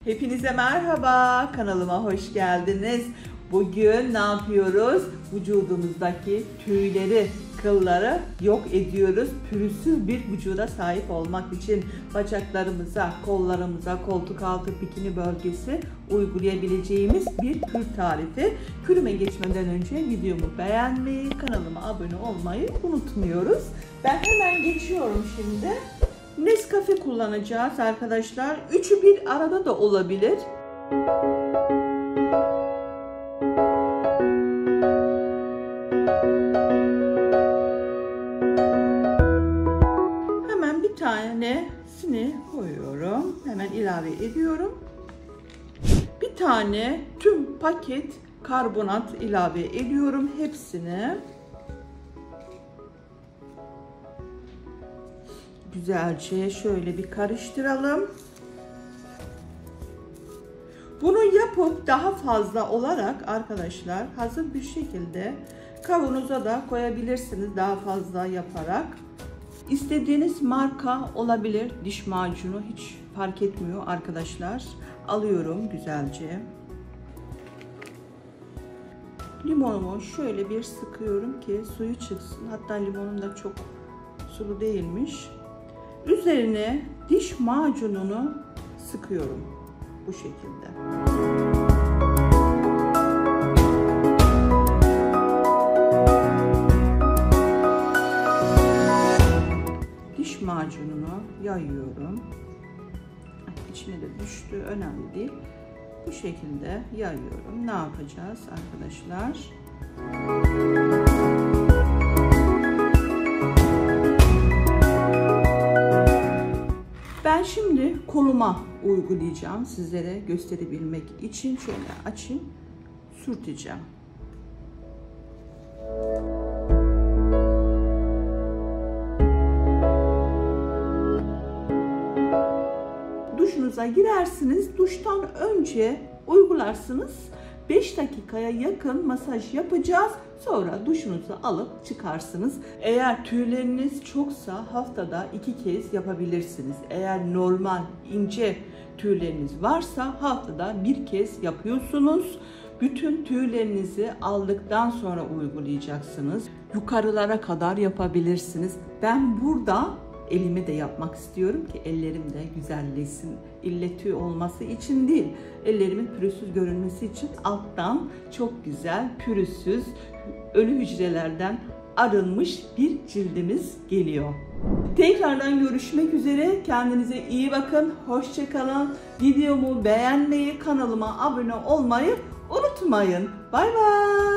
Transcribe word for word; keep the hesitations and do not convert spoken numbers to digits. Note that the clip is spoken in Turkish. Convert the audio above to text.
Hepinize merhaba, kanalıma hoş geldiniz. Bugün ne yapıyoruz? Vücudumuzdaki tüyleri, kılları yok ediyoruz. Pürüzsüz bir vücuda sahip olmak için bacaklarımıza, kollarımıza, koltuk altı, bikini bölgesi uygulayabileceğimiz bir kür tarifi. Kürüme geçmeden önce videomu beğenmeyi, kanalıma abone olmayı unutmuyoruz. Ben hemen geçiyorum şimdi. Nescafe kullanacağız arkadaşlar. Üçü bir arada da olabilir. Hemen bir tanesini koyuyorum. Hemen ilave ediyorum. Bir tane tüm paket karbonat ilave ediyorum hepsini. Güzelce şöyle bir karıştıralım. Bunu yapıp daha fazla olarak arkadaşlar hazır bir şekilde kavanoza da koyabilirsiniz daha fazla yaparak. İstediğiniz marka olabilir. Diş macunu hiç fark etmiyor arkadaşlar. Alıyorum güzelce. Limonumu şöyle bir sıkıyorum ki suyu çıksın. Hatta limonum da çok sulu değilmiş. Üzerine diş macununu sıkıyorum bu şekilde. Diş macununu yayıyorum. İçine de düştü, önemli değil. Bu şekilde yayıyorum. Ne yapacağız arkadaşlar? Ben şimdi koluma uygulayacağım sizlere gösterebilmek için. Şöyle açayım, sürteceğim. Duşunuza girersiniz, duştan önce uygularsınız. beş dakikaya yakın masaj yapacağız. Sonra duşunuzu alıp çıkarsınız. Eğer tüyleriniz çoksa haftada iki kez yapabilirsiniz. Eğer normal ince tüyleriniz varsa haftada bir kez yapıyorsunuz. Bütün tüylerinizi aldıktan sonra uygulayacaksınız. Yukarılara kadar yapabilirsiniz. Ben burada elimi de yapmak istiyorum ki ellerim de güzelleşsin. İlle tüy olması için değil, ellerimin pürüzsüz görünmesi için alttan çok güzel, pürüzsüz, ölü hücrelerden arınmış bir cildimiz geliyor. Tekrardan görüşmek üzere. Kendinize iyi bakın. Hoşça kalın. Videomu beğenmeyi, kanalıma abone olmayı unutmayın. Bay bay.